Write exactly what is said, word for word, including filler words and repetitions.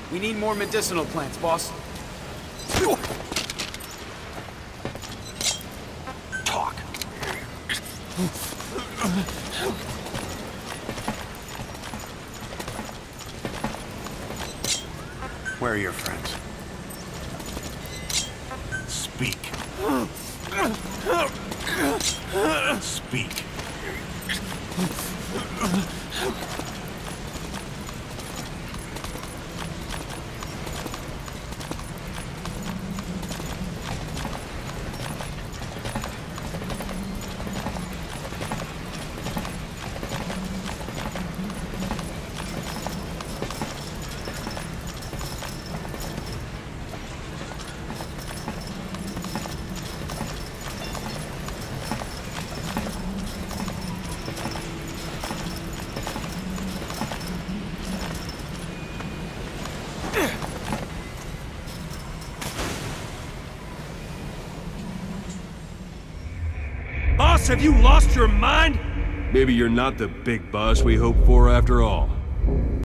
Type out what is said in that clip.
We need more medicinal plants, boss. Talk. Where are your friends? Speak. Speak. Boss, have you lost your mind? Maybe you're not the big boss we hoped for after all.